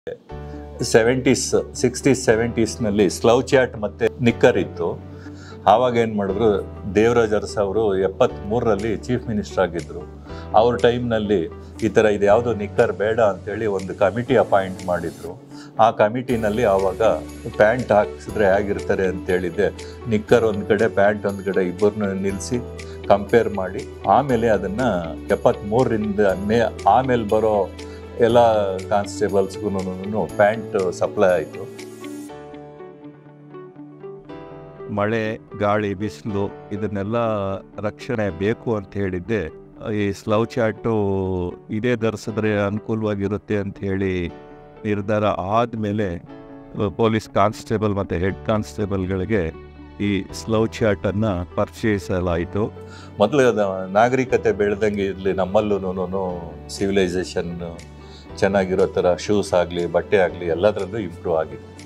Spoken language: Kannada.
70s 60s 70sನಲ್ಲಿ ಸ್ಲೌ ಚಾಟ್ ಮತ್ತು ನಿಕ್ಕರ್ ಇತ್ತು. ಆವಾಗ ಏನು ಮಾಡಿದ್ರು, ದೇವರಾಜ್ ಅರಸು ಅವರು 73ರಲ್ಲಿ ಚೀಫ್ ಮಿನಿಸ್ಟರ್ ಆಗಿದ್ದರು. ಅವ್ರ ಟೈಮ್ನಲ್ಲಿ ಈ ಥರ ಇದು ಯಾವುದೋ ನಿಕ್ಕರ್ ಬೇಡ ಅಂಥೇಳಿ ಒಂದು ಕಮಿಟಿ ಅಪಾಯಿಂಟ್ ಮಾಡಿದರು. ಆ ಕಮಿಟಿನಲ್ಲಿ ಆವಾಗ ಪ್ಯಾಂಟ್ ಹಾಕಿಸಿದ್ರೆ ಹೇಗಿರ್ತಾರೆ ಅಂತೇಳಿದ್ದೆ, ನಿಕ್ಕರ್ ಒಂದು ಕಡೆ ಪ್ಯಾಂಟ್ ಒಂದು ಕಡೆ ಇಬ್ಬರನ್ನ ನಿಲ್ಲಿಸಿ ಕಂಪೇರ್ ಮಾಡಿ ಆಮೇಲೆ ಅದನ್ನು 73ರಿಂದ ಆಮೇಲೆ ಬರೋ ಎಲ್ಲ ಕಾನ್ಸ್ಟೇಬಲ್ಸ್ಗೂ ಪ್ಯಾಂಟ್ ಸಪ್ಲೈ ಆಯಿತು. ಮಳೆ, ಗಾಳಿ, ಬಿಸಿಲು ಇದನ್ನೆಲ್ಲ ರಕ್ಷಣೆ ಬೇಕು ಅಂತ ಹೇಳಿದ್ದೆ. ಈ ಸ್ಲೌ ಚಾಟು ಇದೇ ಧರಿಸಿದ್ರೆ ಅನುಕೂಲವಾಗಿರುತ್ತೆ ಅಂತ ಹೇಳಿ ನಿರ್ಧಾರ ಆದಮೇಲೆ ಪೊಲೀಸ್ ಕಾನ್ಸ್ಟೇಬಲ್ ಮತ್ತು ಹೆಡ್ ಕಾನ್ಸ್ಟೇಬಲ್ಗಳಿಗೆ ಈ ಸ್ಲೌ ಚಾಟನ್ನು ಪರಿಚಯಿಸಲಾಯಿತು. ಮೊದಲು ನಾಗರಿಕತೆ ಬೆಳೆದಂಗೆ ಇರಲಿ, ನಮ್ಮಲ್ಲೂ ಸಿವಿಲೈಸೇಷನ್ ಚೆನ್ನಾಗಿರೋ ಥರ ಶೂಸ್ ಆಗಲಿ, ಬಟ್ಟೆ ಆಗಲಿ ಎಲ್ಲದರಲ್ಲೂ ಇಂಪ್ರೂವ್ ಆಗಿದೆ.